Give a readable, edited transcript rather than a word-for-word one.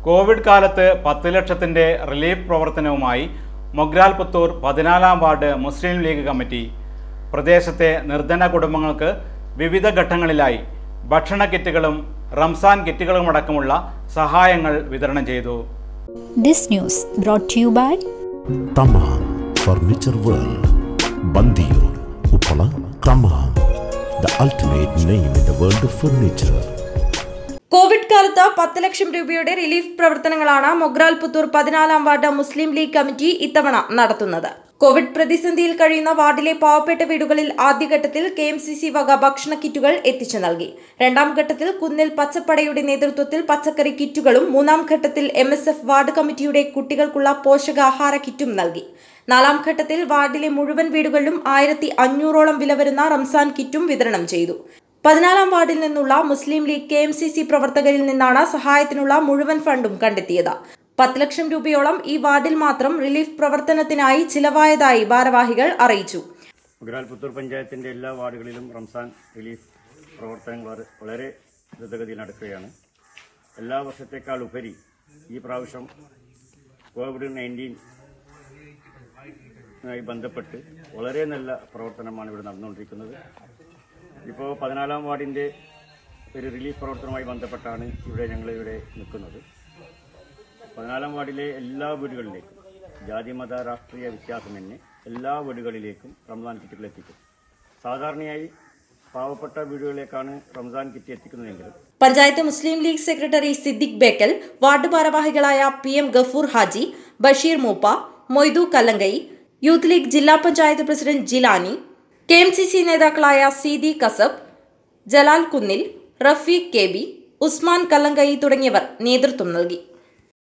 Covid കാലത്ത് 10 ലക്ഷത്തിന്റെ relief പ്രവർത്തനവുമായി മൊഗ്രാൽ പുത്തൂർ 14-ാം വാർഡ് മുസ്ലിം ലീഗ് കമ്മിറ്റി പ്രദേശത്തെ നിർധന കുടുംബങ്ങൾക്ക് വിവിധ ഘട്ടങ്ങളിലായി ഭക്ഷണ കിറ്റുകളും റംസാൻ കിറ്റുകളുമടക്കമുള്ള സഹായങ്ങൾ വിതരണം ചെയ്തു. This news brought to you by Tamam Furniture World, Bandiyur, Uppala, Tamam, the ultimate name in the world of furniture. Covid കാലത്ത് 10 ലക്ഷം രൂപയുടെ റിലീഫ് പ്രവർത്തനങ്ങളാണ് മൊഗ്രാൽ പുത്തൂർ 14-ാം വാർഡ് മുസ്ലിം ലീഗ് കമ്മിറ്റി ഇത്തവണ നടത്തുന്നത്. കോവിഡ് പ്രതിസന്ധിയിൽ കഴിയുന്ന വാർഡിലെ പാവപ്പെട്ട വീടുകളിൽ ആദ്യഘട്ടത്തിൽ KMCC വക ഭക്ഷണ കിറ്റുകൾ എത്തിച്ചു നൽകി. രണ്ടാം ഘട്ടത്തിൽ കുന്നിൽ പച്ചപ്പടയുടെ നേതൃത്വത്തിൽ പച്ചക്കറി കിറ്റുകളും, മൂന്നാം ഘട്ടത്തിൽ MSF വാർഡ് കമ്മിറ്റിയുടെ കുട്ടികൾക്കുള്ള പോഷകാഹാര കിറ്റും നൽകി. നാലാം ഘട്ടത്തിൽ വാർഡിലെ മുഴുവൻ വീടുകളിലും 1500ഓളം വില വരുന്ന റംസാൻ കിറ്റും വിതരണം ചെയ്തു. 14-ാം വാർഡിൽ നിന്നുള്ള മുസ്ലിം ലീഗ് KMCC പ്രവർത്തകരിൽ നിന്നാണ് സഹായത്തിനുള്ള മുഴുവൻ ഫണ്ടും കണ്ടെത്തിയത്. 10 ലക്ഷം രൂപയോളം ഈ വാർഡിൽ മാത്രം റിലീഫ് പ്രവർത്തനത്തിനായി ചിലവായതായി ഭാരവാഹികൾ അറിയിച്ചു. മൊഗ്രാൽ പുത്തൂർ പഞ്ചായത്തിന്റെ എല്ലാ വാർഡുകളിലും റംസാൻ റിലീഫ് പ്രവർത്തനങ്ങൾ വളരെ ദ്രുതഗതിയിൽ നടക്കുകയാണ്. എല്ലാ വർഷത്തേക്കാൾ ഉപരി ഈ പ്രാവശ്യം COVID-19 ബന്ധപ്പെട്ട് വളരെ നല്ല പ്രവർത്തനമാണ് ഇവിടെ നടന്നുകൊണ്ടിരിക്കുന്നത്. ഇപ്പോൾ 14-ാം വാർഡിന്റെ ഒരു റിലീഫ് പ്രവർത്തനവുമായി ബന്ധപ്പെട്ടാണ് ഞങ്ങളിവിടെ നിൽക്കുന്നത്. 14-ാം വാർഡിലെ എല്ലാ വീടുകളിലേക്കും ജാതി മത രാഷ്ട്രീയ വ്യത്യാസമന്യേ എല്ലാ വീടുകളിലേക്കും റംസാൻ കിറ്റുകൾ എത്തിക്കും. സാധാരണയായി പാവപ്പെട്ട വീടുകളിലേക്കാണ് റംസാൻ കിറ്റ് എത്തിക്കുന്നതെങ്കിലും പഞ്ചായത്ത് മുസ്ലിം ലീഗ് സെക്രട്ടറി സിദ്ദിഖ് ബേക്കൽ, വാർഡ് ഭാരവാഹികളായ PM ഗഫൂർ ഹാജി, ബഷീർ മൂപ്പ, മൊയ്തു കല്ലങ്കൈ, യൂത്ത് ലീഗ് ജില്ലാ പഞ്ചായത്ത് പ്രസിഡന്റ് ജിലാനി, KMCC നേതാക്കളായ സീദി കസബ്, ജലാൽ കുന്നിൽ, റഫീഖ് KB, ഉസ്മാൻ കല്ലങ്കൈ തുടങ്ങിയവർ നേതൃത്വം നൽകി.